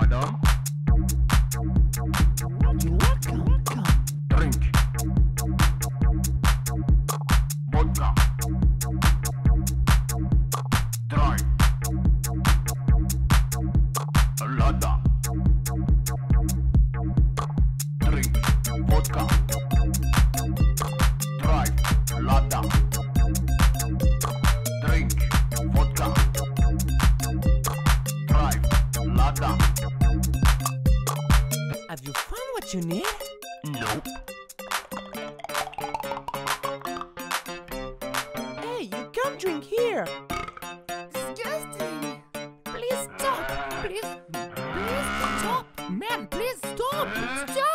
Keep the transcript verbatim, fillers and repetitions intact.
Madam, You're welcome. Come. drink. Vodka. Drive. Lada. Drink. Vodka. Drive. Lada. Drink. Vodka. Drive. Lada. Have you found what you need? Nope. Hey, you can't drink here. Disgusting. Please stop. Please, please stop. Man, please stop. Stop.